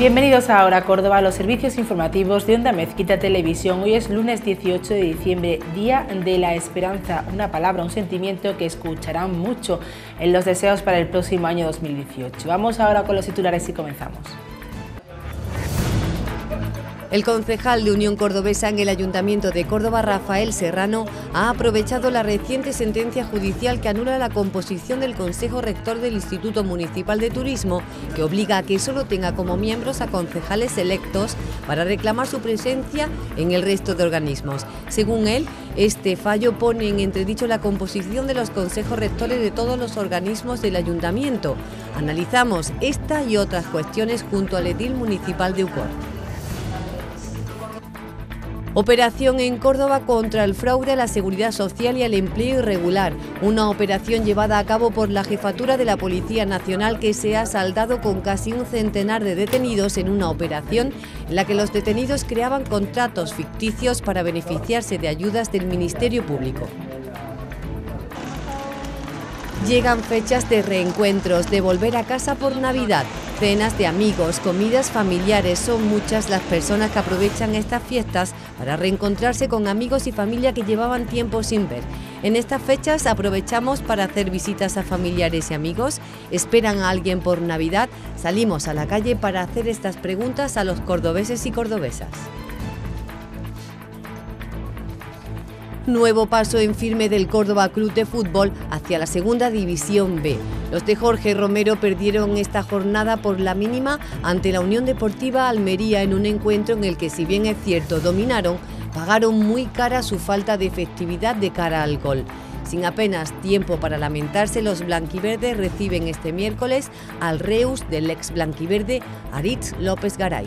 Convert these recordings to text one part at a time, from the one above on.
Bienvenidos a Ahora Córdoba, a los servicios informativos de Onda Mezquita Televisión. Hoy es lunes 18 de diciembre, Día de la Esperanza, una palabra, un sentimiento que escucharán mucho en los deseos para el próximo año 2018. Vamos ahora con los titulares y comenzamos. El concejal de Unión Cordobesa en el Ayuntamiento de Córdoba, Rafael Serrano, ha aprovechado la reciente sentencia judicial que anula la composición del Consejo Rector del Instituto Municipal de Turismo, que obliga a que solo tenga como miembros a concejales electos para reclamar su presencia en el resto de organismos. Según él, este fallo pone en entredicho la composición de los consejos rectores de todos los organismos del Ayuntamiento. Analizamos esta y otras cuestiones junto al edil municipal de Ucor. Operación en Córdoba contra el fraude a la seguridad social y al empleo irregular. Una operación llevada a cabo por la Jefatura de la Policía Nacional que se ha saldado con casi un centenar de detenidos en una operación en la que los detenidos creaban contratos ficticios para beneficiarse de ayudas del Ministerio Público. Llegan fechas de reencuentros, de volver a casa por Navidad, cenas de amigos, comidas familiares. Son muchas las personas que aprovechan estas fiestas para reencontrarse con amigos y familia que llevaban tiempo sin ver. En estas fechas aprovechamos para hacer visitas a familiares y amigos. ¿Esperan a alguien por Navidad? Salimos a la calle para hacer estas preguntas a los cordobeses y cordobesas. Nuevo paso en firme del Córdoba Club de Fútbol hacia la Segunda División B. Los de Jorge Romero perdieron esta jornada por la mínima ante la Unión Deportiva Almería en un encuentro en el que, si bien es cierto, dominaron, pagaron muy cara su falta de efectividad de cara al gol. Sin apenas tiempo para lamentarse, los blanquiverdes reciben este miércoles al Reus del ex blanquiverde Aritz López Garay.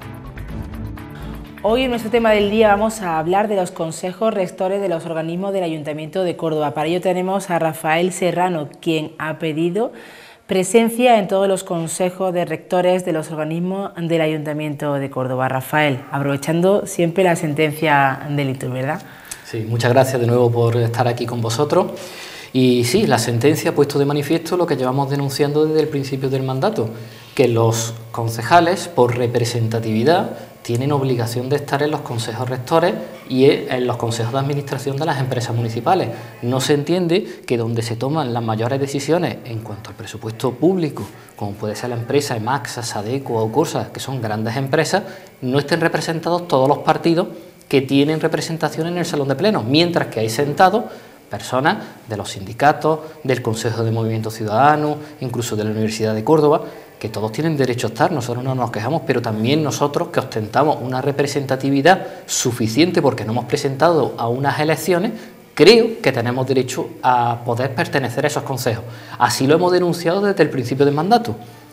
Hoy en nuestro tema del día vamos a hablar de los consejos rectores de los organismos del Ayuntamiento de Córdoba. Para ello tenemos a Rafael Serrano, quien ha pedido presencia en todos los consejos de rectores de los organismos del Ayuntamiento de Córdoba. Rafael, aprovechando siempre la sentencia del ITU, ¿verdad? Sí, muchas gracias de nuevo por estar aquí con vosotros. Y sí, la sentencia ha puesto de manifiesto lo que llevamos denunciando desde el principio del mandato, que los concejales, por representatividad, tienen obligación de estar en los consejos rectores y en los consejos de administración de las empresas municipales. No se entiende que donde se toman las mayores decisiones en cuanto al presupuesto público, como puede ser la empresa Emaxa, Sadeco o Aucorsa, que son grandes empresas, no estén representados todos los partidos que tienen representación en el salón de plenos, mientras que hay sentados personas de los sindicatos, del Consejo de Movimiento Ciudadano, incluso de la Universidad de Córdoba, que todos tienen derecho a estar. Nosotros no nos quejamos, pero también nosotros, que ostentamos una representatividad suficiente porque no hemos presentado a unas elecciones, creo que tenemos derecho a poder pertenecer a esos consejos. Así lo hemos denunciado desde el principio del mandato.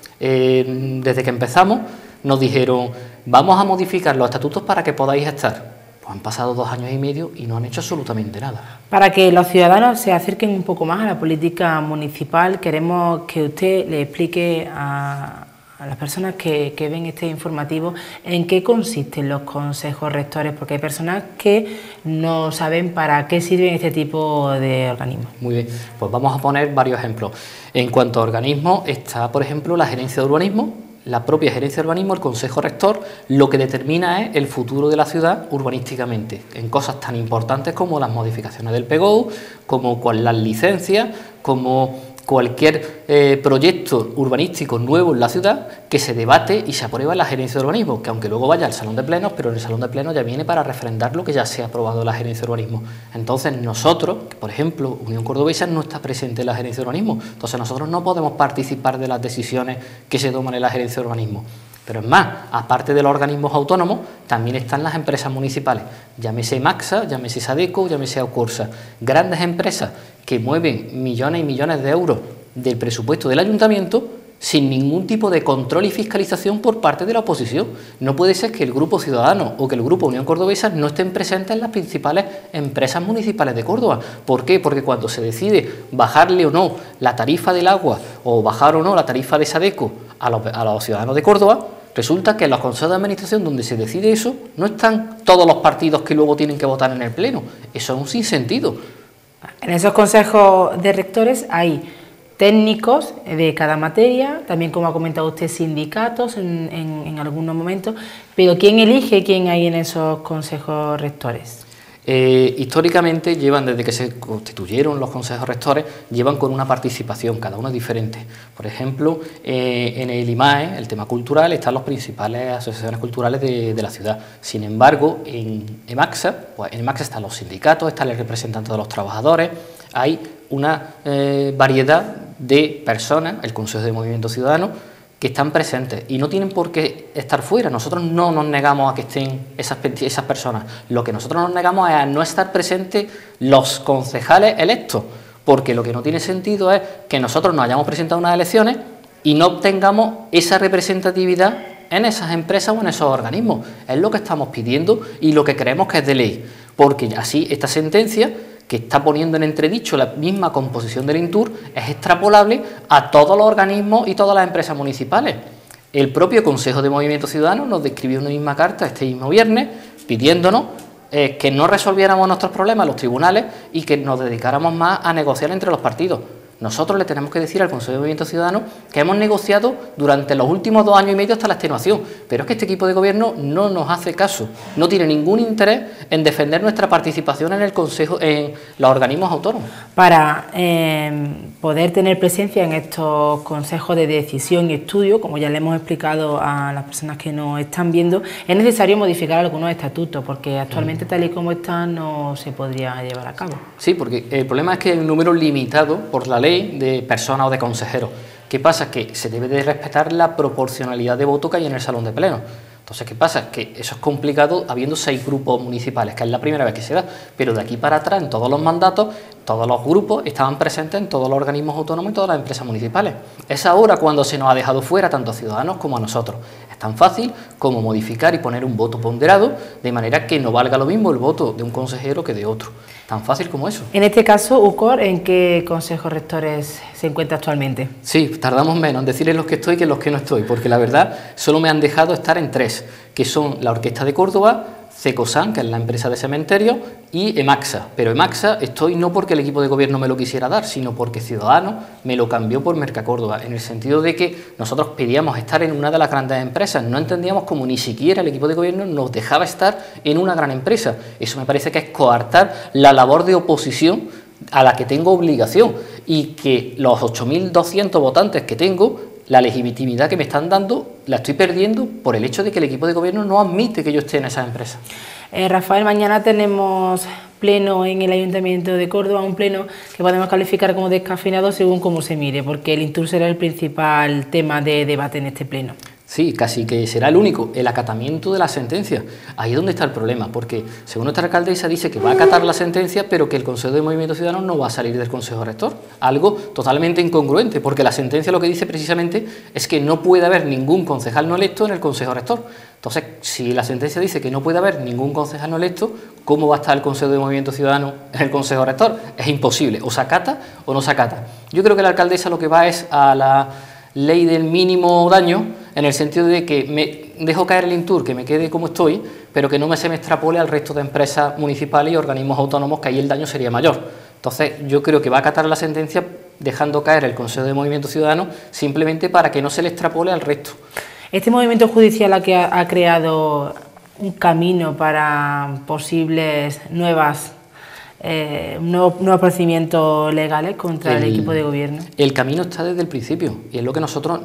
Desde que empezamos nos dijeron: vamos a modificar los estatutos para que podáis estar. Pues han pasado 2 años y medio y no han hecho absolutamente nada. Para que los ciudadanos se acerquen un poco más a la política municipal, queremos que usted le explique a las personas que ven este informativo en qué consisten los consejos rectores, porque hay personas que no saben para qué sirven este tipo de organismos. Muy bien, pues vamos a poner varios ejemplos. En cuanto a organismos, está, por ejemplo, la gerencia de urbanismo. La propia gerencia de urbanismo, el consejo rector, lo que determina es el futuro de la ciudad urbanísticamente, en cosas tan importantes como las modificaciones del PGO, como las licencias, como cualquier proyecto urbanístico nuevo en la ciudad que se debate y se aprueba en la gerencia de urbanismo, que aunque luego vaya al salón de plenos, pero en el salón de plenos ya viene para refrendar lo que ya se ha aprobado en la gerencia de urbanismo. Entonces nosotros, por ejemplo, Unión Cordobesa no está presente en la gerencia de urbanismo, entonces nosotros no podemos participar de las decisiones que se toman en la gerencia de urbanismo. Pero es más, aparte de los organismos autónomos, también están las empresas municipales, llámese Emaxa, llámese Sadeco, llámese Aucorsa, grandes empresas que mueven millones y millones de euros del presupuesto del ayuntamiento sin ningún tipo de control y fiscalización por parte de la oposición. No puede ser que el Grupo Ciudadano o que el Grupo Unión Cordobesa no estén presentes en las principales empresas municipales de Córdoba. ¿Por qué? Porque cuando se decide bajarle o no la tarifa del agua o bajar o no la tarifa de Sadeco a los ciudadanos de Córdoba, resulta que en los consejos de administración donde se decide eso no están todos los partidos que luego tienen que votar en el pleno. Eso es un sinsentido. En esos consejos de rectores hay técnicos de cada materia, también, como ha comentado usted, sindicatos en algunos momentos, pero ¿quién elige quién hay en esos consejos rectores? Históricamente llevan, desde que se constituyeron los consejos rectores, llevan con una participación, cada uno es diferente. Por ejemplo, en el IMAE, el tema cultural, están las principales asociaciones culturales de la ciudad. Sin embargo, en EMACSA, pues en EMACSA están los sindicatos, están el representante de los trabajadores, hay una variedad de personas, el Consejo de Movimiento Ciudadano, que están presentes y no tienen por qué estar fuera. Nosotros no nos negamos a que estén esas personas. Lo que nosotros nos negamos es a no estar presentes los concejales electos, porque lo que no tiene sentido es que nosotros nos hayamos presentado unas elecciones y no obtengamos esa representatividad en esas empresas o en esos organismos. Es lo que estamos pidiendo y lo que creemos que es de ley, porque así esta sentencia, que está poniendo en entredicho la misma composición del INTUR, es extrapolable a todos los organismos y todas las empresas municipales. El propio Consejo de Movimiento Ciudadano nos describió una misma carta este mismo viernes pidiéndonos que no resolviéramos nuestros problemas en los tribunales y que nos dedicáramos más a negociar entre los partidos. Nosotros le tenemos que decir al Consejo de Movimiento Ciudadano que hemos negociado durante los últimos 2 años y medio hasta la extenuación, pero es que este equipo de gobierno no nos hace caso, no tiene ningún interés en defender nuestra participación en el Consejo, en los organismos autónomos. Para poder tener presencia en estos consejos de decisión y estudio, como ya le hemos explicado a las personas que nos están viendo, es necesario modificar algunos estatutos, porque actualmente tal y como están no se podría llevar a cabo. Sí, porque el problema es que hay un número limitado por la ley de personas o de consejeros. ¿Qué pasa? Que se debe de respetar la proporcionalidad de voto que hay en el salón de pleno. Entonces, ¿qué pasa? Que eso es complicado habiendo 6 grupos municipales, que es la primera vez que se da, pero de aquí para atrás, en todos los mandatos, todos los grupos estaban presentes en todos los organismos autónomos y todas las empresas municipales. Es ahora cuando se nos ha dejado fuera tanto a Ciudadanos como a nosotros. Es tan fácil como modificar y poner un voto ponderado, de manera que no valga lo mismo el voto de un consejero que de otro. Tan fácil como eso. En este caso, UCOR, ¿en qué consejos rectores se encuentra actualmente? Sí, tardamos menos en decirles los que estoy que en los que no estoy, porque la verdad solo me han dejado estar en 3, que son la Orquesta de Córdoba, CECOSAN, que es la empresa de cementerio, y EMACSA. Pero EMACSA estoy no porque el equipo de gobierno me lo quisiera dar, sino porque Ciudadanos me lo cambió por Mercacórdoba, en el sentido de que nosotros pedíamos estar en una de las grandes empresas, no entendíamos como ni siquiera el equipo de gobierno nos dejaba estar en una gran empresa. Eso me parece que es coartar la labor de oposición a la que tengo obligación, y que los 8.200 votantes que tengo, la legitimidad que me están dando, la estoy perdiendo por el hecho de que el equipo de gobierno no admite que yo esté en esas empresas. Rafael, mañana tenemos pleno en el Ayuntamiento de Córdoba, un pleno que podemos calificar como descafeinado según cómo se mire, porque el INTUR será el principal tema de debate en este pleno. Sí, casi que será el único, el acatamiento de la sentencia. Ahí es donde está el problema, porque según nuestra alcaldesa dice que va a acatar la sentencia, pero que el Consejo de Movimiento Ciudadano no va a salir del Consejo Rector. Algo totalmente incongruente, porque la sentencia lo que dice precisamente es que no puede haber ningún concejal no electo en el Consejo Rector. Entonces, si la sentencia dice que no puede haber ningún concejal no electo, ¿cómo va a estar el Consejo de Movimiento Ciudadano en el Consejo Rector? Es imposible, o se acata o no se acata. Yo creo que la alcaldesa lo que va es a la ley del mínimo daño, en el sentido de que me dejo caer el INTUR, que me quede como estoy, pero que no se me extrapole al resto de empresas municipales y organismos autónomos, que ahí el daño sería mayor. Entonces, yo creo que va a acatar la sentencia dejando caer el Consejo de Movimiento Ciudadano simplemente para que no se le extrapole al resto. Este movimiento judicial ha creado un camino para posibles nuevos procedimientos legales contra el equipo de gobierno. El camino está desde el principio y es lo que nosotros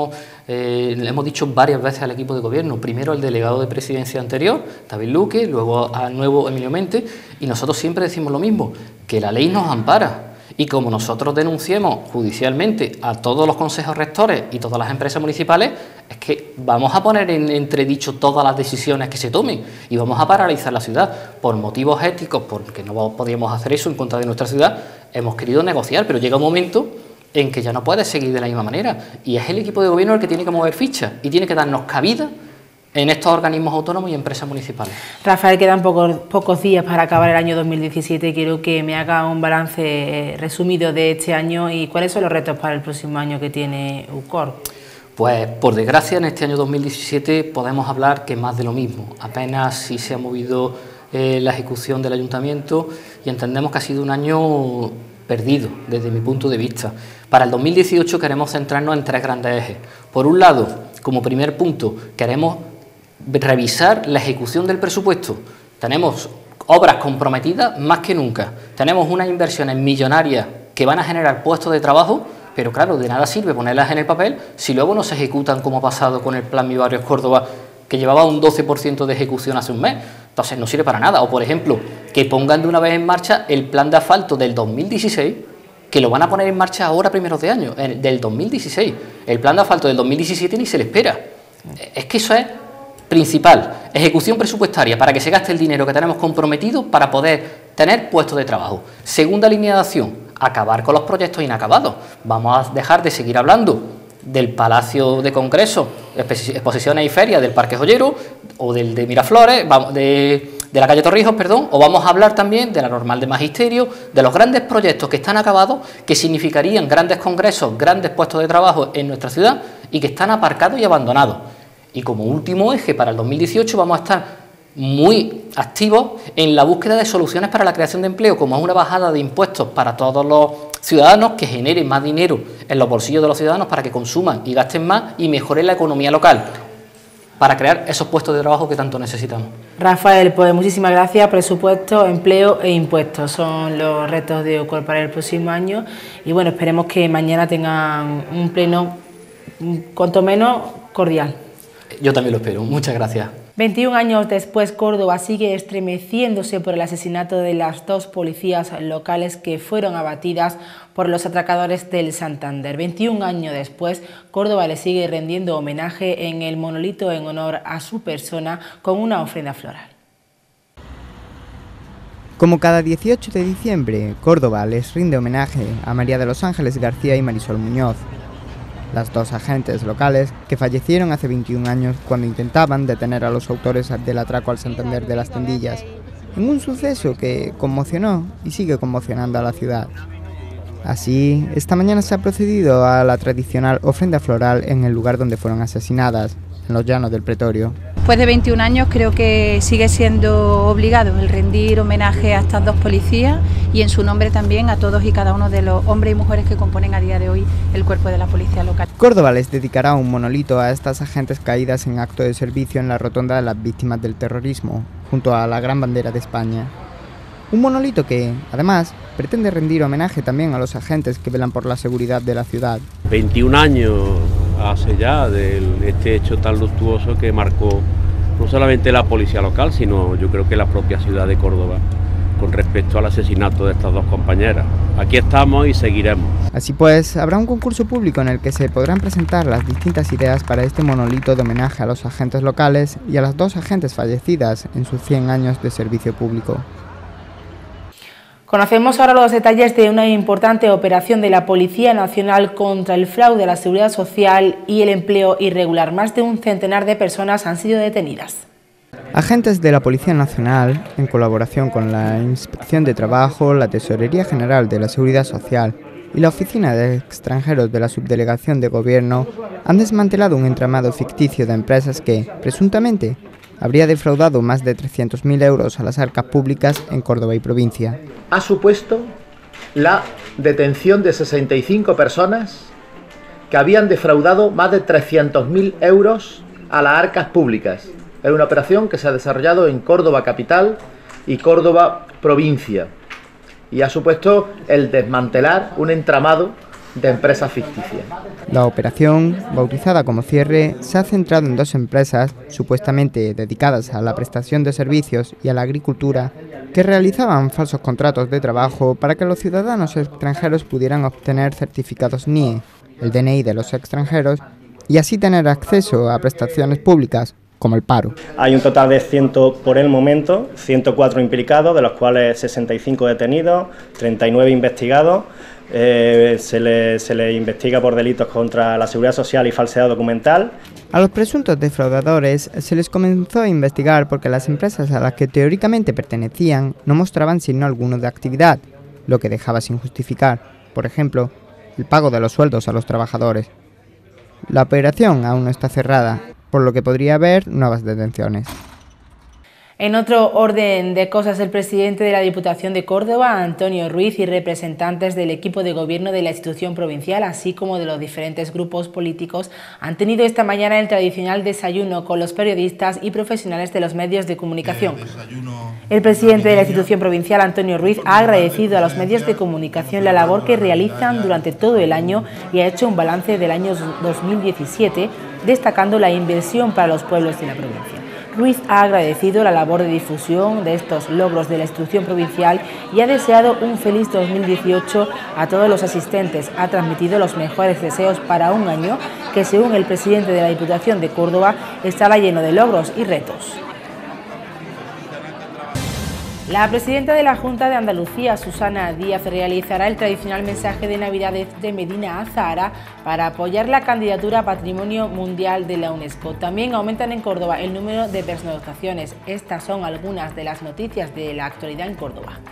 le hemos dicho varias veces al equipo de gobierno. Primero al delegado de presidencia anterior, David Luque, luego al nuevo Emilio Mente, y nosotros siempre decimos lo mismo, que la ley nos ampara. Y como nosotros denunciemos judicialmente a todos los consejos rectores y todas las empresas municipales, es que vamos a poner en entredicho todas las decisiones que se tomen y vamos a paralizar la ciudad. Por motivos éticos, porque no podíamos hacer eso en contra de nuestra ciudad, hemos querido negociar, pero llega un momento en que ya no puede seguir de la misma manera. Y es el equipo de gobierno el que tiene que mover fichas y tiene que darnos cabida en estos organismos autónomos y empresas municipales. Rafael, quedan pocos días para acabar el año 2017. Quiero que me haga un balance resumido de este año y cuáles son los retos para el próximo año que tiene UCOR. Pues, por desgracia, en este año 2017 podemos hablar que más de lo mismo. Apenas sí se ha movido la ejecución del ayuntamiento y entendemos que ha sido un año perdido desde mi punto de vista. Para el 2018 queremos centrarnos en 3 grandes ejes. Por un lado, como primer punto, queremos revisar la ejecución del presupuesto. Tenemos obras comprometidas más que nunca. Tenemos unas inversiones millonarias que van a generar puestos de trabajo, pero claro, de nada sirve ponerlas en el papel si luego no se ejecutan, como ha pasado con el Plan Mi Barrio Córdoba, que llevaba un 12% de ejecución hace un mes. Entonces no sirve para nada. O por ejemplo, que pongan de una vez en marcha el plan de asfalto del 2016, que lo van a poner en marcha ahora primeros de año, del 2016. El plan de asfalto del 2017 ni se le espera. Es que eso es principal. Ejecución presupuestaria para que se gaste el dinero que tenemos comprometido para poder tener puestos de trabajo. Segunda línea de acción, acabar con los proyectos inacabados. Vamos a dejar de seguir hablando del Palacio de Congreso, exposiciones y ferias del Parque Joyero o del de Miraflores, de la calle Torrijos, perdón, o vamos a hablar también de la Normal de Magisterio, de los grandes proyectos que están acabados, que significarían grandes congresos, grandes puestos de trabajo en nuestra ciudad y que están aparcados y abandonados. Y como último eje para el 2018 vamos a estar muy activos en la búsqueda de soluciones para la creación de empleo, como es una bajada de impuestos para todos los ciudadanos que generen más dinero en los bolsillos de los ciudadanos para que consuman y gasten más y mejoren la economía local, para crear esos puestos de trabajo que tanto necesitamos. Rafael, pues muchísimas gracias. Presupuesto, empleo e impuestos son los retos de OCOR para el próximo año y bueno, esperemos que mañana tengan un pleno cuanto menos cordial. Yo también lo espero. Muchas gracias. 21 años después, Córdoba sigue estremeciéndose por el asesinato de las 2 policías locales que fueron abatidas por los atracadores del Santander. 21 años después, Córdoba le sigue rendiendo homenaje en el monolito en honor a su persona con una ofrenda floral. Como cada 18 de diciembre, Córdoba les rinde homenaje a María de los Ángeles García y Marisol Muñoz, las 2 agentes locales que fallecieron hace 21 años cuando intentaban detener a los autores del atraco al Santander de las Tendillas, en un suceso que conmocionó y sigue conmocionando a la ciudad. Así, esta mañana se ha procedido a la tradicional ofrenda floral en el lugar donde fueron asesinadas, en los llanos del Pretorio. Después de 21 años creo que sigue siendo obligado el rendir homenaje a estas 2 policías y en su nombre también a todos y cada uno de los hombres y mujeres que componen a día de hoy el cuerpo de la policía local. Córdoba les dedicará un monolito a estas agentes caídas en acto de servicio en la rotonda de las víctimas del terrorismo, junto a la gran bandera de España. Un monolito que, además, pretende rendir homenaje también a los agentes que velan por la seguridad de la ciudad. 21 años hace ya de este hecho tan luctuoso que marcó no solamente la policía local, sino yo creo que la propia ciudad de Córdoba, con respecto al asesinato de estas 2 compañeras. Aquí estamos y seguiremos. Así pues, habrá un concurso público en el que se podrán presentar las distintas ideas para este monolito de homenaje a los agentes locales y a las 2 agentes fallecidas en sus 100 años de servicio público. Conocemos ahora los detalles de una importante operación de la Policía Nacional contra el fraude a la seguridad social y el empleo irregular. Más de un centenar de personas han sido detenidas. Agentes de la Policía Nacional, en colaboración con la Inspección de Trabajo, la Tesorería General de la Seguridad Social y la Oficina de Extranjeros de la Subdelegación de Gobierno, han desmantelado un entramado ficticio de empresas que, presuntamente, habría defraudado más de 300.000 euros a las arcas públicas en Córdoba y provincia. Ha supuesto la detención de 65 personas que habían defraudado más de 300.000 euros a las arcas públicas. Es una operación que se ha desarrollado en Córdoba capital y Córdoba provincia y ha supuesto el desmantelar un entramado de empresas ficticias. La operación, bautizada como Cierre, se ha centrado en 2 empresas supuestamente dedicadas a la prestación de servicios y a la agricultura que realizaban falsos contratos de trabajo para que los ciudadanos extranjeros pudieran obtener certificados NIE, el DNI de los extranjeros, y así tener acceso a prestaciones públicas como el paro. Hay un total de por el momento 104 implicados, de los cuales 65 detenidos, 39 investigados. Se le investiga por delitos contra la seguridad social y falsedad documental. A los presuntos defraudadores se les comenzó a investigar porque las empresas a las que teóricamente pertenecían no mostraban signo alguno de actividad, lo que dejaba sin justificar, por ejemplo, el pago de los sueldos a los trabajadores. La operación aún no está cerrada, por lo que podría haber nuevas detenciones. En otro orden de cosas, el presidente de la Diputación de Córdoba, Antonio Ruiz, y representantes del equipo de gobierno de la institución provincial, así como de los diferentes grupos políticos, han tenido esta mañana el tradicional desayuno con los periodistas y profesionales de los medios de comunicación. El presidente de la institución provincial, Antonio Ruiz, ha agradecido a los medios de comunicación la labor que realizan durante todo el año y ha hecho un balance del año 2017, destacando la inversión para los pueblos de la provincia. Ruiz ha agradecido la labor de difusión de estos logros de la institución provincial y ha deseado un feliz 2018 a todos los asistentes. Ha transmitido los mejores deseos para un año que, según el presidente de la Diputación de Córdoba, estará lleno de logros y retos. La presidenta de la Junta de Andalucía, Susana Díaz, realizará el tradicional mensaje de Navidad de Medina Azahara para apoyar la candidatura a Patrimonio Mundial de la UNESCO. También aumentan en Córdoba el número de pernoctaciones. Estas son algunas de las noticias de la actualidad en Córdoba.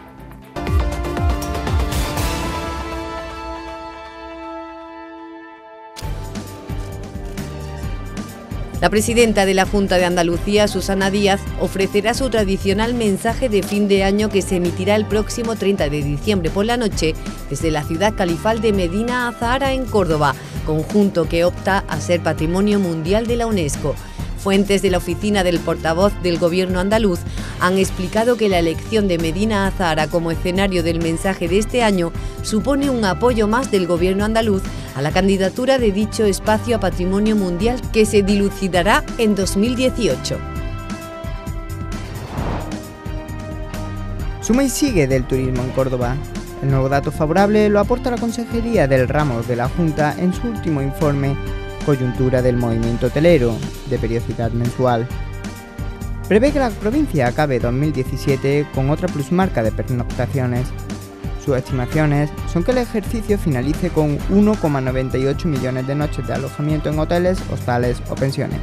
La presidenta de la Junta de Andalucía, Susana Díaz, ofrecerá su tradicional mensaje de fin de año que se emitirá el próximo 30 de diciembre por la noche desde la ciudad califal de Medina Azahara en Córdoba, conjunto que opta a ser Patrimonio Mundial de la UNESCO. Fuentes de la oficina del portavoz del Gobierno andaluz han explicado que la elección de Medina Azahara como escenario del mensaje de este año supone un apoyo más del Gobierno andaluz a la candidatura de dicho espacio a Patrimonio Mundial que se dilucidará en 2018. Suma y sigue del turismo en Córdoba. El nuevo dato favorable lo aporta la Consejería del Ramo de la Junta en su último informe Coyuntura del movimiento hotelero, de periodicidad mensual. Prevé que la provincia acabe 2017 con otra plusmarca de pernoctaciones. Sus estimaciones son que el ejercicio finalice con 1,98 millones de noches de alojamiento en hoteles, hostales o pensiones.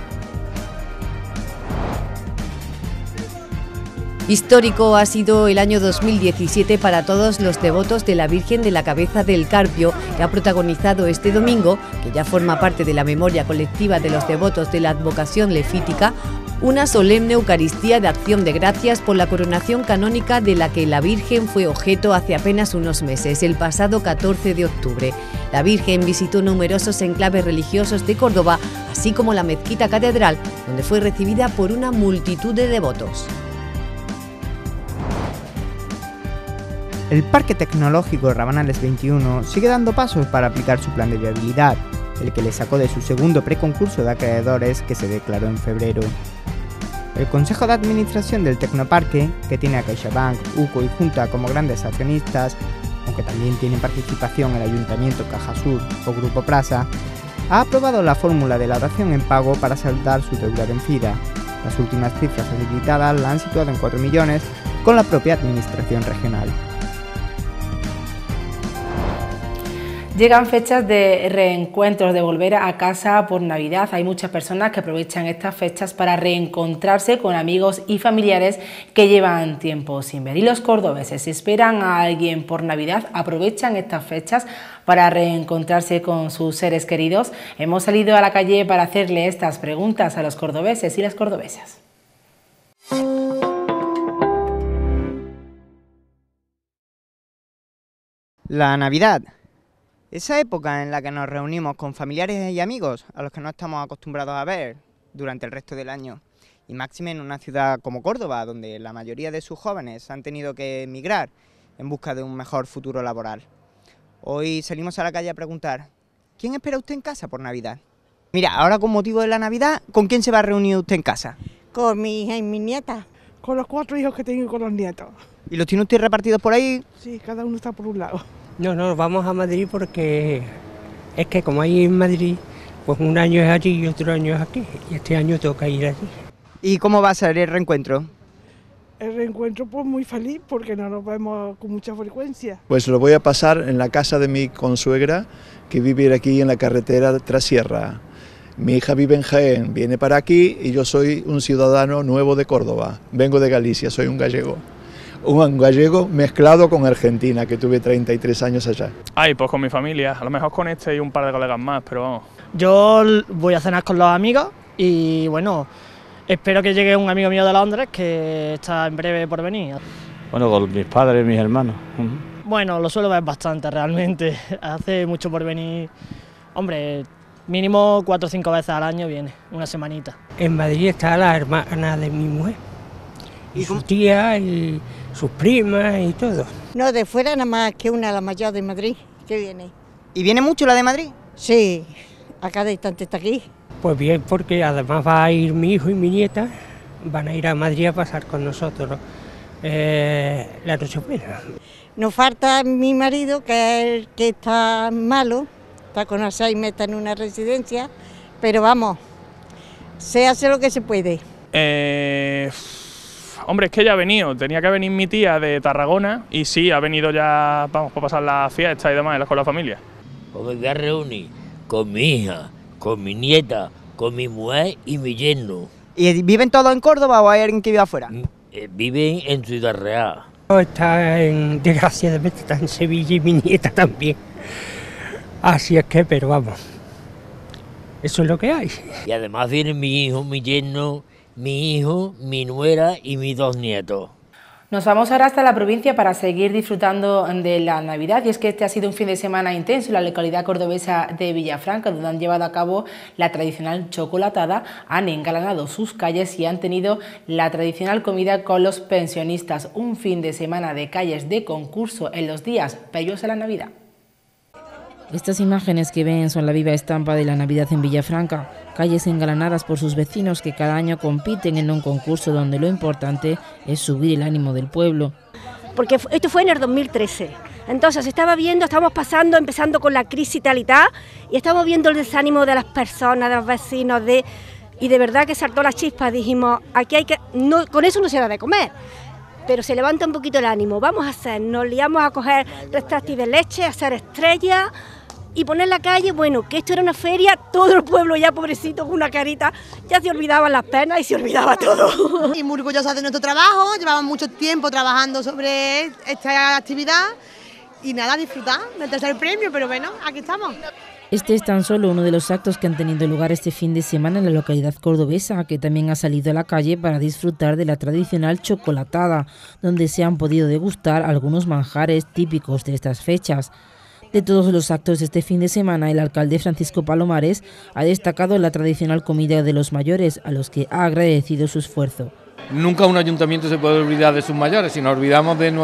Histórico ha sido el año 2017 para todos los devotos de la Virgen de la Cabeza del Carpio, que ha protagonizado este domingo, que ya forma parte de la memoria colectiva de los devotos de la advocación lefítica, una solemne Eucaristía de acción de gracias por la coronación canónica de la que la Virgen fue objeto hace apenas unos meses, el pasado 14 de octubre. La Virgen visitó numerosos enclaves religiosos de Córdoba, así como la mezquita catedral, donde fue recibida por una multitud de devotos. El Parque Tecnológico Rabanales 21 sigue dando pasos para aplicar su plan de viabilidad, el que le sacó de su segundo preconcurso de acreedores que se declaró en febrero. El Consejo de Administración del Tecnoparque, que tiene a CaixaBank, UCO y Junta como grandes accionistas, aunque también tiene participación el Ayuntamiento Cajasur o Grupo Prasa, ha aprobado la fórmula de la dación en pago para saldar su deuda vencida. Las últimas cifras facilitadas la han situado en 4 millones con la propia Administración regional. Llegan fechas de reencuentros, de volver a casa por Navidad. Hay muchas personas que aprovechan estas fechas para reencontrarse con amigos y familiares que llevan tiempo sin ver. Y los cordobeses, si esperan a alguien por Navidad, aprovechan estas fechas para reencontrarse con sus seres queridos. Hemos salido a la calle para hacerle estas preguntas a los cordobeses y las cordobesas. La Navidad. Esa época en la que nos reunimos con familiares y amigos a los que no estamos acostumbrados a ver durante el resto del año. Y máxime en una ciudad como Córdoba, donde la mayoría de sus jóvenes han tenido que emigrar en busca de un mejor futuro laboral. Hoy salimos a la calle a preguntar, ¿quién espera usted en casa por Navidad? Mira, ahora con motivo de la Navidad, ¿con quién se va a reunir usted en casa? Con mi hija y mi nieta. Con los 4 hijos que tengo y con los nietos. ¿Y los tiene usted repartidos por ahí? Sí, cada uno está por un lado. No, vamos a Madrid porque es que como hay en Madrid, pues un año es allí y otro año es aquí. Y este año toca ir allí. ¿Y cómo va a ser el reencuentro? El reencuentro pues muy feliz porque no nos vemos con mucha frecuencia. Pues lo voy a pasar en la casa de mi consuegra que vive aquí en la carretera Trasierra. Mi hija vive en Jaén, viene para aquí y yo soy un ciudadano nuevo de Córdoba. Vengo de Galicia, soy un gallego. Un gallego mezclado con Argentina, que tuve 33 años allá. Ay, pues con mi familia, a lo mejor con este y un par de colegas más, pero vamos. Yo voy a cenar con los amigos y bueno, Espero que llegue un amigo mío de Londres que está en breve por venir. Bueno, con mis padres y mis hermanos. Bueno, lo suelo ver bastante realmente, hace mucho por venir. Hombre, mínimo 4 o 5 veces al año viene, una semanita. En Madrid está la hermana de mi mujer, y su tía, y sus primas y todo. No, de fuera nada más que una, la mayor de Madrid, que viene. ¿Y viene mucho la de Madrid? Sí, a cada instante está aquí. Pues bien, porque además va a ir mi hijo y mi nieta, van a ir a Madrid a pasar con nosotros la Nochebuena. Nos falta mi marido, que es el que está malo, está con Alzheimer, está en una residencia, pero vamos, se hace lo que se puede. Hombre, es que ya ha venido, tenía que venir mi tía de Tarragona y sí, ha venido ya, vamos, para pasar la fiesta y demás con la familia. Pues me voy a reunir con mi hija, con mi nieta, con mi mujer y mi yerno. ¿Y viven todos en Córdoba o hay alguien que vive afuera? Viven en Ciudad Real. Desgraciadamente está en Sevilla y mi nieta también. Así es que, pero vamos, eso es lo que hay. Y además vienen mi hijo, mi yerno, mi hijo, mi nuera y mis 2 nietos. Nos vamos ahora hasta la provincia para seguir disfrutando de la Navidad, y es que este ha sido un fin de semana intenso en la localidad cordobesa de Villafranca, donde han llevado a cabo la tradicional chocolatada, han engalanado sus calles y han tenido la tradicional comida con los pensionistas. Un fin de semana de calles de concurso en los días previos a la Navidad. Estas imágenes que ven son la viva estampa de la Navidad en Villafranca, calles engalanadas por sus vecinos que cada año compiten en un concurso donde lo importante es subir el ánimo del pueblo. Porque esto fue en el 2013, entonces estábamos empezando con la crisis tal y tal, y estábamos viendo el desánimo de las personas, de los vecinos, y de verdad que saltó la chispa, dijimos, aquí hay que, no, con eso no se da de comer. Pero se levanta un poquito el ánimo, nos liamos a coger retráctil de leche, a hacer estrellas y poner la calle, bueno, que esto era una feria, todo el pueblo ya pobrecito con una carita, ya se olvidaban las penas y se olvidaba todo. Y muy orgullosa de nuestro trabajo, llevamos mucho tiempo trabajando sobre esta actividad y nada, disfrutar del tercer premio, pero bueno, aquí estamos. Este es tan solo uno de los actos que han tenido lugar este fin de semana en la localidad cordobesa, que también ha salido a la calle para disfrutar de la tradicional chocolatada, donde se han podido degustar algunos manjares típicos de estas fechas. De todos los actos de este fin de semana, el alcalde Francisco Palomares ha destacado la tradicional comida de los mayores, a los que ha agradecido su esfuerzo. Nunca un ayuntamiento se puede olvidar de sus mayores, si nos olvidamos de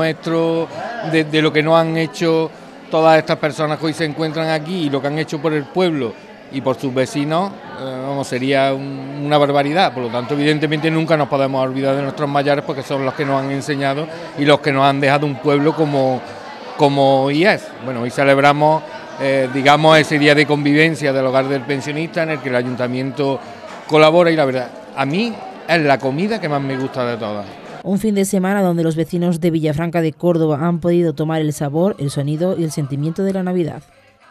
lo que nos han hecho todas estas personas que hoy se encuentran aquí y lo que han hecho por el pueblo y por sus vecinos, sería una barbaridad. Por lo tanto, evidentemente nunca nos podemos olvidar de nuestros mayores, porque son los que nos han enseñado y los que nos han dejado un pueblo como hoy es. Bueno, hoy celebramos, ese día de convivencia del hogar del pensionista, en el que el ayuntamiento colabora, y la verdad, a mí es la comida que más me gusta de todas. Un fin de semana donde los vecinos de Villafranca de Córdoba han podido tomar el sabor, el sonido y el sentimiento de la Navidad.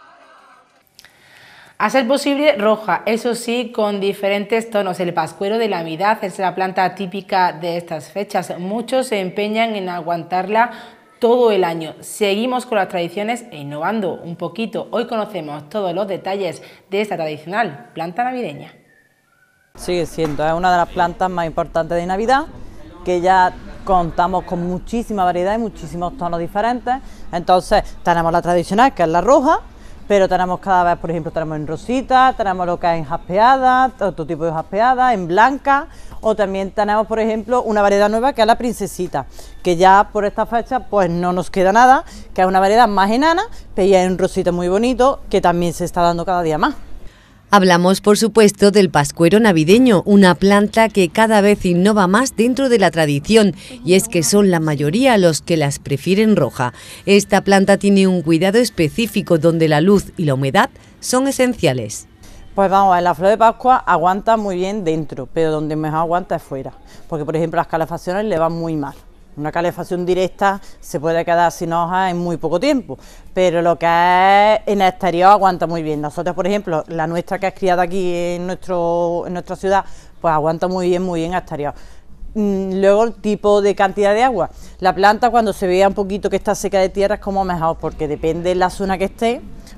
A ser posible, roja, eso sí, con diferentes tonos. El pascuero de la Navidad es la planta típica de estas fechas. Muchos se empeñan en aguantarla todo el año. Seguimos con las tradiciones e innovando un poquito. Hoy conocemos todos los detalles de esta tradicional planta navideña. Sigue siendo, es una de las plantas más importantes de Navidad, que ya contamos con muchísima variedad y muchísimos tonos diferentes. Entonces tenemos la tradicional, que es la roja, pero tenemos cada vez, por ejemplo, tenemos en rosita, tenemos lo que es en jaspeada, otro tipo de jaspeada, en blanca, o también tenemos, por ejemplo, una variedad nueva que es la princesita, que ya por esta fecha pues no nos queda nada, que es una variedad más enana, pero ya en rosita muy bonito, que también se está dando cada día más. Hablamos, por supuesto, del pascuero navideño, una planta que cada vez innova más dentro de la tradición, y es que son la mayoría los que las prefieren roja. Esta planta tiene un cuidado específico donde la luz y la humedad son esenciales. Pues vamos, en la flor de Pascua aguanta muy bien dentro, pero donde mejor aguanta es fuera, porque por ejemplo las calefacciones le van muy mal. Una calefacción directa se puede quedar sin hojas en muy poco tiempo, pero lo que es en el exterior aguanta muy bien. Nosotros, por ejemplo, la nuestra, que es criada aquí en nuestra ciudad, pues aguanta muy bien en exterior. Luego el tipo de cantidad de agua. La planta, cuando se vea un poquito que está seca de tierra, es como mejor, porque depende de la zona que esté,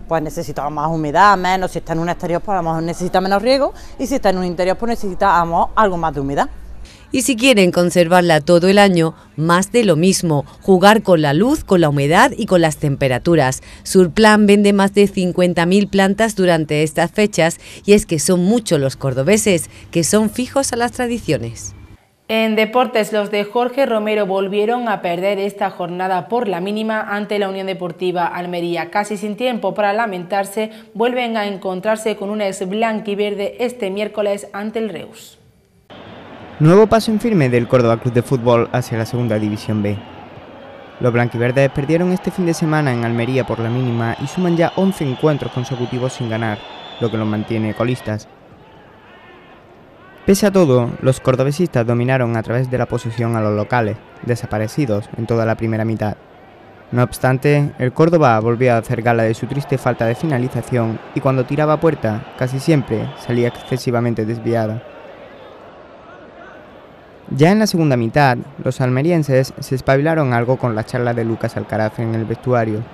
pues necesitamos más humedad, menos. Si está en un exterior, pues a lo mejor necesita menos riego, y si está en un interior, pues necesitamos algo más de humedad. Y si quieren conservarla todo el año, más de lo mismo, jugar con la luz, con la humedad y con las temperaturas. Surplan vende más de 50.000 plantas durante estas fechas, y es que son muchos los cordobeses que son fijos a las tradiciones. En deportes, los de Jorge Romero volvieron a perder esta jornada por la mínima ante la Unión Deportiva Almería. Casi sin tiempo para lamentarse, vuelven a encontrarse con un ex blanquiverde este miércoles ante el Reus. Nuevo paso en firme del Córdoba Club de Fútbol hacia la Segunda División B. Los blanquiverdes perdieron este fin de semana en Almería por la mínima y suman ya 11 encuentros consecutivos sin ganar, lo que los mantiene colistas. Pese a todo, los cordobesistas dominaron a través de la posesión a los locales, desaparecidos en toda la primera mitad. No obstante, el Córdoba volvió a hacer gala de su triste falta de finalización y cuando tiraba a puerta, casi siempre salía excesivamente desviada. Ya en la segunda mitad, los almerienses se espabilaron algo con la charla de Lucas Alcaraz en el vestuario.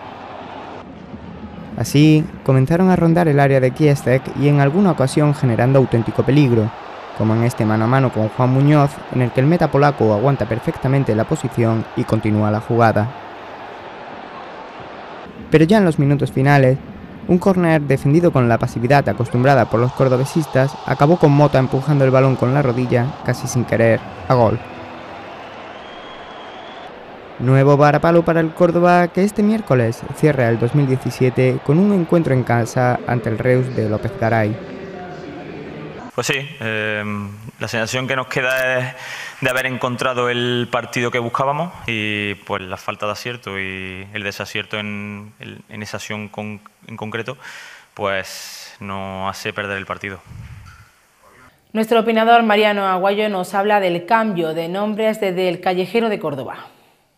Así, comenzaron a rondar el área de Kiestek y en alguna ocasión generando auténtico peligro, como en este mano a mano con Juan Muñoz, en el que el meta polaco aguanta perfectamente la posición y continúa la jugada. Pero ya en los minutos finales, un córner defendido con la pasividad acostumbrada por los cordobesistas acabó con Mota empujando el balón con la rodilla, casi sin querer, a gol. Nuevo varapalo para el Córdoba, que este miércoles cierra el 2017 con un encuentro en casa ante el Reus de López Garay. Pues sí, la sensación que nos queda es de haber encontrado el partido que buscábamos y pues la falta de acierto y el desacierto en esa acción en concreto pues nos hace perder el partido. Nuestro opinador Mariano Aguayo nos habla del cambio de nombres desde el Callejero de Córdoba.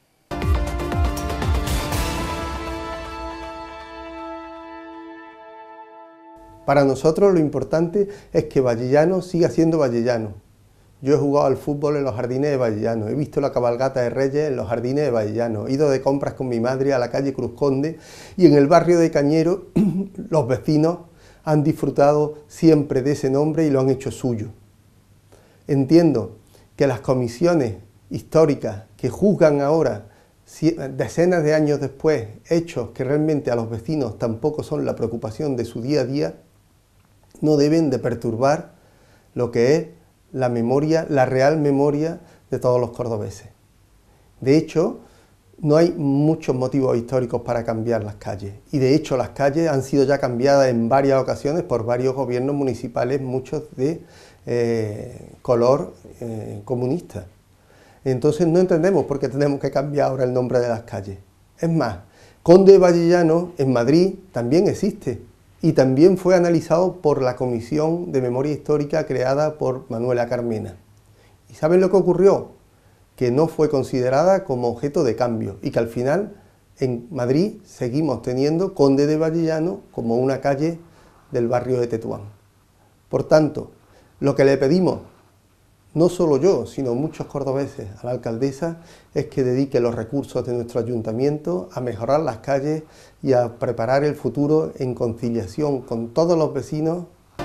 Para nosotros lo importante es que Vallellano siga siendo Vallellano. Yo he jugado al fútbol en los jardines de Vallellano, he visto la cabalgata de Reyes en los jardines de Vallellano, he ido de compras con mi madre a la calle Cruz Conde y en el barrio de Cañero los vecinos han disfrutado siempre de ese nombre y lo han hecho suyo. Entiendo que las comisiones históricas que juzgan ahora, decenas de años después, hechos que realmente a los vecinos tampoco son la preocupación de su día a día, no deben de perturbar lo que es la memoria, la real memoria de todos los cordobeses. De hecho, no hay muchos motivos históricos para cambiar las calles. Y de hecho las calles han sido ya cambiadas en varias ocasiones por varios gobiernos municipales, muchos de color comunista. Entonces no entendemos por qué tenemos que cambiar ahora el nombre de las calles. Es más, Conde de Vallellano en Madrid también existe y también fue analizado por la Comisión de Memoria Histórica creada por Manuela Carmena. ¿Y saben lo que ocurrió? Que no fue considerada como objeto de cambio y que al final en Madrid seguimos teniendo Conde de Vallellano como una calle del barrio de Tetuán. Por tanto, lo que le pedimos, no solo yo, sino muchos cordobeses a la alcaldesa, es que dedique los recursos de nuestro ayuntamiento a mejorar las calles y a preparar el futuro en conciliación con todos los vecinos.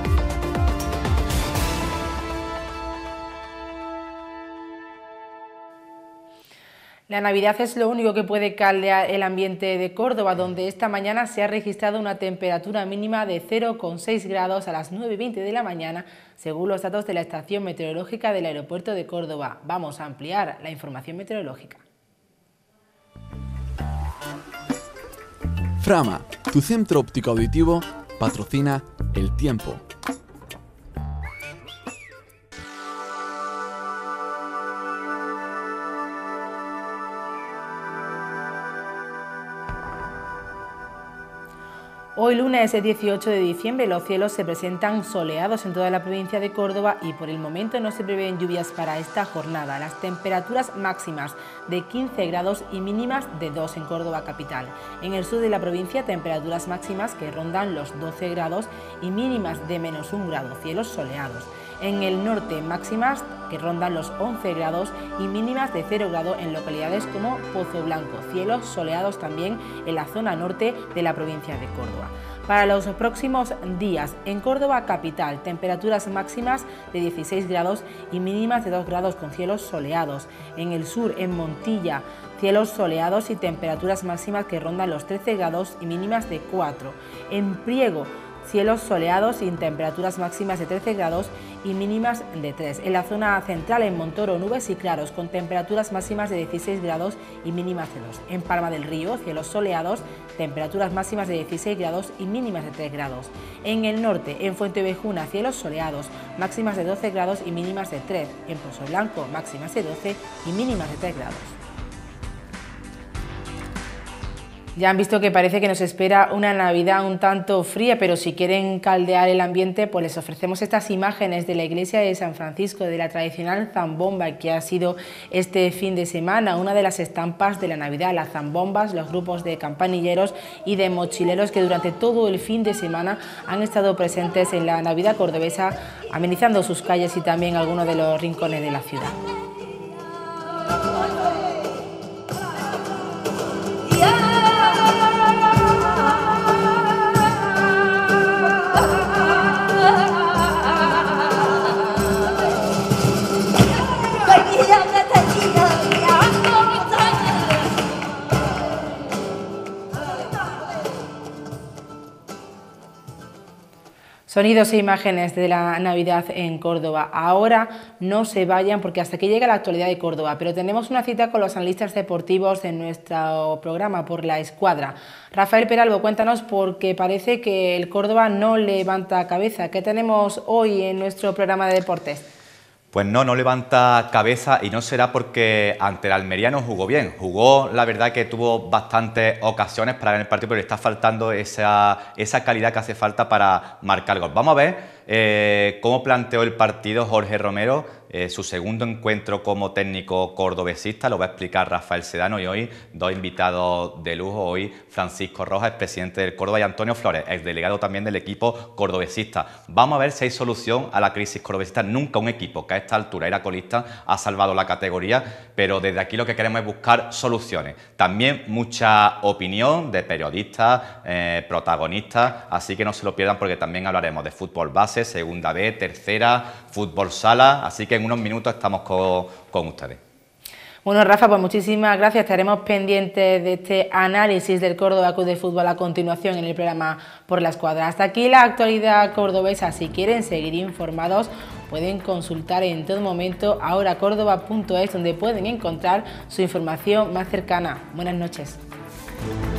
La Navidad es lo único que puede caldear el ambiente de Córdoba, donde esta mañana se ha registrado una temperatura mínima de 0,6 grados a las 9:20 de la mañana, según los datos de la estación meteorológica del aeropuerto de Córdoba. Vamos a ampliar la información meteorológica. Frama, tu centro óptico auditivo, patrocina El Tiempo. Hoy lunes 18 de diciembre los cielos se presentan soleados en toda la provincia de Córdoba y por el momento no se prevén lluvias para esta jornada. Las temperaturas máximas de 15 grados y mínimas de 2 en Córdoba capital. En el sur de la provincia temperaturas máximas que rondan los 12 grados y mínimas de -1 grado, cielos soleados. En el norte, máximas que rondan los 11 grados y mínimas de 0 grados en localidades como Pozo Blanco. Cielos soleados también en la zona norte de la provincia de Córdoba. Para los próximos días, en Córdoba capital, temperaturas máximas de 16 grados y mínimas de 2 grados con cielos soleados. En el sur, en Montilla, cielos soleados y temperaturas máximas que rondan los 13 grados y mínimas de 4. En Priego, cielos soleados y temperaturas máximas de 13 grados y mínimas de 3. En la zona central, en Montoro, nubes y claros con temperaturas máximas de 16 grados y mínimas de 2. En Palma del Río, cielos soleados, temperaturas máximas de 16 grados y mínimas de 3 grados. En el norte, en Fuentevejuna, cielos soleados, máximas de 12 grados y mínimas de 3. En Pozo Blanco, máximas de 12 y mínimas de 3 grados. Ya han visto que parece que nos espera una Navidad un tanto fría, pero si quieren caldear el ambiente, pues les ofrecemos estas imágenes de la iglesia de San Francisco, de la tradicional zambomba que ha sido este fin de semana, una de las estampas de la Navidad, las zambombas, los grupos de campanilleros y de mochileros que durante todo el fin de semana han estado presentes en la Navidad cordobesa, amenizando sus calles y también algunos de los rincones de la ciudad. Sonidos e imágenes de la Navidad en Córdoba. Ahora no se vayan porque hasta aquí llega la actualidad de Córdoba, pero tenemos una cita con los analistas deportivos de nuestro programa Por la Escuadra. Rafael Peralbo, cuéntanos porque parece que el Córdoba no levanta cabeza. ¿Qué tenemos hoy en nuestro programa de deportes? Pues no levanta cabeza y no será porque ante el Almería no jugó bien. Jugó, la verdad que tuvo bastantes ocasiones para ganar el partido, pero le está faltando esa calidad que hace falta para marcar gol. Vamos a ver cómo planteó el partido Jorge Romero, su segundo encuentro como técnico cordobesista, lo va a explicar Rafael Sedano y hoy dos invitados de lujo, hoy Francisco Rojas, presidente del Córdoba, y Antonio Flores, exdelegado también del equipo cordobesista. Vamos a ver si hay solución a la crisis cordobesista. Nunca un equipo que a esta altura era colista ha salvado la categoría, pero desde aquí lo que queremos es buscar soluciones. También mucha opinión de periodistas, protagonistas, así que no se lo pierdan porque también hablaremos de fútbol base, segunda B, tercera, fútbol sala, así que en unos minutos estamos con ustedes. Bueno, Rafa, pues muchísimas gracias. Estaremos pendientes de este análisis del Córdoba Club de Fútbol a continuación en el programa Por la Escuadra. Hasta aquí la actualidad cordobesa. Si quieren seguir informados, pueden consultar en todo momento ahoracórdoba.es, donde pueden encontrar su información más cercana. Buenas noches.